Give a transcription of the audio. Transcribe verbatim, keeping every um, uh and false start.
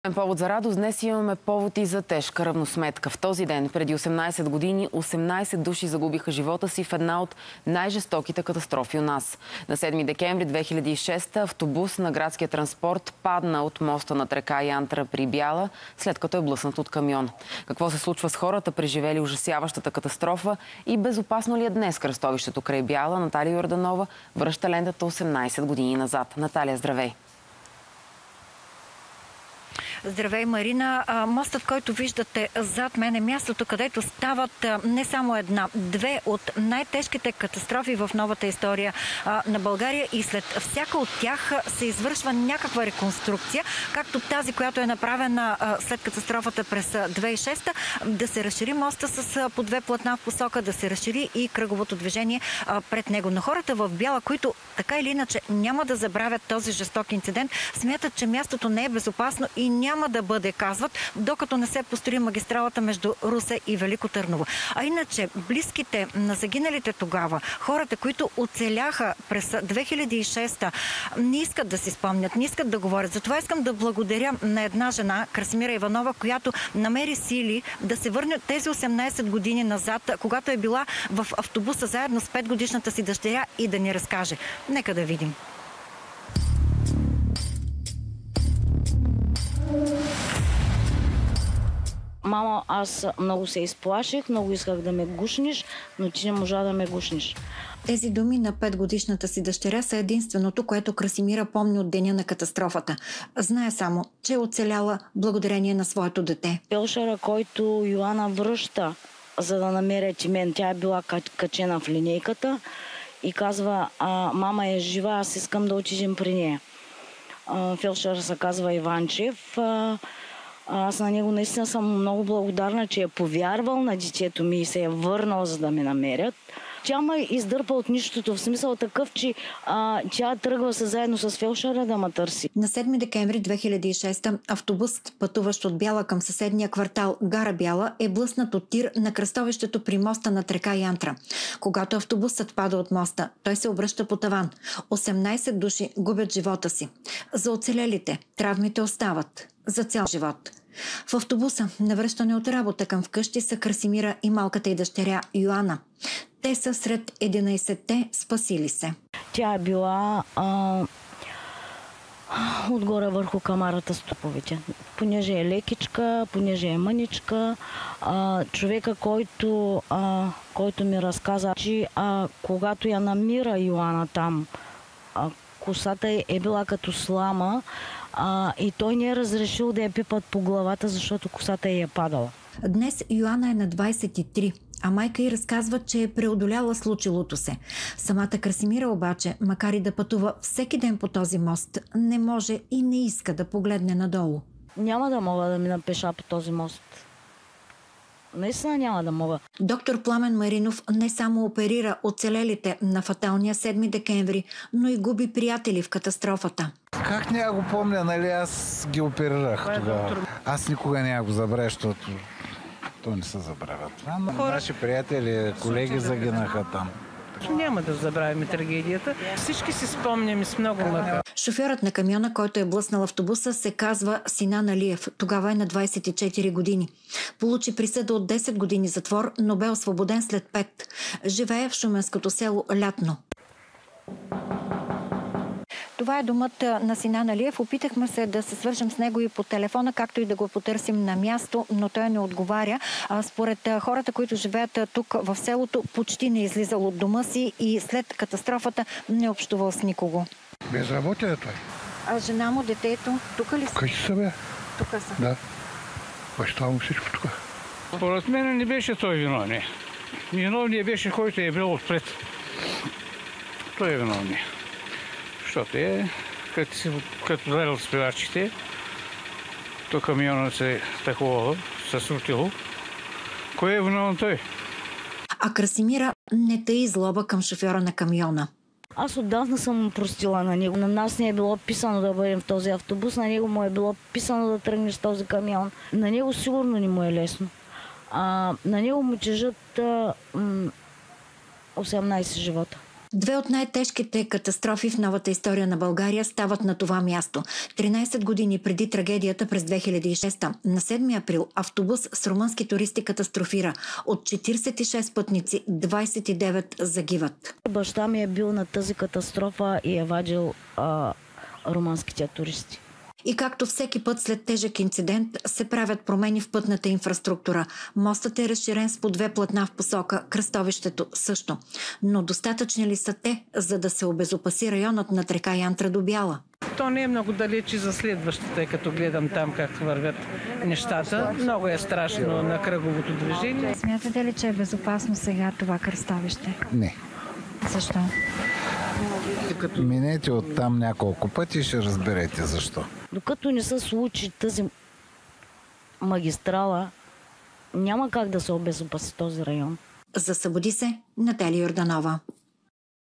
Повод за радост. Днес имаме повод и за тежка равносметка. В този ден, преди осемнайсет години, осемнайсет души загубиха живота си в една от най-жестоките катастрофи у нас. На седми декември две хиляди и шеста автобус на градския транспорт падна от моста над река Янтра при Бяла, след като е блъснат от камион. Какво се случва с хората, преживели ужасяващата катастрофа, и безопасно ли е днес кръстовището край Бяла? Наталия Йорданова връща лентата осемнайсет години назад. Наталия, здравей! Здравей, Марина. Мостът, който виждате зад мен, е мястото, където стават не само една, две от най-тежките катастрофи в новата история на България, и след всяка от тях се извършва някаква реконструкция, както тази, която е направена след катастрофата през две хиляди и шеста, да се разшири моста с по две платна в посока, да се разшири и кръговото движение пред него. Но хората в Бяла, които така или иначе няма да забравят този жесток инцидент, смятат, че мястото не е безопасно и няма няма да бъде, казват, докато не се построи магистралата между Русе и Велико Търново. А иначе, близките на загиналите тогава, хората, които оцеляха през две хиляди и шеста, не искат да си спомнят, не искат да говорят. Затова искам да благодаря на една жена, Красимира Иванова, която намери сили да се върне тези осемнайсет години назад, когато е била в автобуса заедно с петгодишната си дъщеря, и да ни разкаже. Нека да видим. Мама, аз много се изплаших, много исках да ме гушниш, но ти не можа да ме гушниш. Тези думи на петгодишната си дъщеря са единственото, което Красимира помни от деня на катастрофата. Знае само, че е оцеляла благодарение на своето дете. Фелдшера, който Йоана връща, за да намеря Тимен, тя е била качена в линейката и казва: а, мама е жива, аз искам да отидем при нея. Фелдшер се казва Иванчев. А, Аз на него наистина съм много благодарна, че е повярвал на детето ми и се е върнал, за да ме намерят. Тя ме издърпа от нищото, в смисъл такъв, че а, тя тръгва се заедно с фелдшера да ме търси. На седми декември две хиляди и шеста автобус, пътуващ от Бяла към съседния квартал Гара Бяла, е блъснат от тир на кръстовището при моста над река Янтра. Когато автобусът пада от моста, той се обръща по таван. осемнайсет души губят живота си. За оцелелите травмите остават за цял живот. В автобуса на връщане от работа към вкъщи са Красимира и малката й дъщеря Йоана. Те са сред единайсетте спасили се. Тя е била а, отгоре върху камарата с топовете. Понеже е лекичка, понеже е мъничка, а, човека, който, а, който ми разказа, че а, когато я намира Йоана там, а, косата е, е била като слама, а, и той не е разрешил да я пипат по главата, защото косата й е падала. Днес Йоана е на двайсет и три, а майка й разказва, че е преодоляла случилото се. Самата Красимира обаче, макар и да пътува всеки ден по този мост, не може и не иска да погледне надолу. Няма да мога да мина пеша по този мост. Наистина няма да мога. Доктор Пламен Маринов не само оперира оцелелите на фаталния седми декември, но и губи приятели в катастрофата. Как няма го помня, нали? Аз ги оперирах тогава. Аз никога няма го забравя, защото то не се забравя. Това Хора... Наши приятели, колеги загинаха там. Няма да забравим трагедията. Всички си спомняме с много мъка. Шофьорът на камиона, който е блъснал автобуса, се казва Синан Алиев. Тогава е на двайсет и четири години. Получи присъда от десет години затвор, но бе освободен след пет. Живее в шуменското село Лятно. Това е домът на Синан Алиев. Опитахме се да се свържем с него и по телефона, както и да го потърсим на място, но той не отговаря. Според хората, които живеят тук в селото, почти не е излизал от дома си и след катастрофата не е общувал с никого. Безработен е той. А жена му, детето, тук ли са? Къде са, бе? Тук са. Да. Баща му всичко тук. Според мен не беше той виновен. Виновният беше, който е бил отпред. Той е виновният. Защото е, като, си, като дарил спивачите, то камионът се такова, се срутило. Кой е виновен той? А Красимира не таи злоба към шофьора на камиона. Аз отдавна съм простила на него. На нас не е било писано да бъдем в този автобус, на него му е било писано да тръгнеш в този камион. На него сигурно не му е лесно. А, на него му тежат а, м- осемнайсет живота. Две от най-тежките катастрофи в новата история на България стават на това място. тринайсет години преди трагедията през две хиляди и шеста, на седми април, автобус с румънски туристи катастрофира. От четирийсет и шест пътници, двайсет и девет загиват. Баща ми е бил на тази катастрофа и е вадил а, румънските туристи. И както всеки път след тежък инцидент се правят промени в пътната инфраструктура. Мостът е разширен с по две платна в посока, кръстовището също. Но достатъчни ли са те, за да се обезопаси районът над река Янтра до Бяла? То не е много далече за следващата, като гледам там как вървят нещата. Много е страшно на кръговото движение. Смятате ли, че е безопасно сега това кръстовище? Не. Защо? Минете от там няколко пъти и ще разберете защо. Докато не се случи тази магистрала, няма как да се обезопаси този район. За Събуди се, Наталия Йорданова.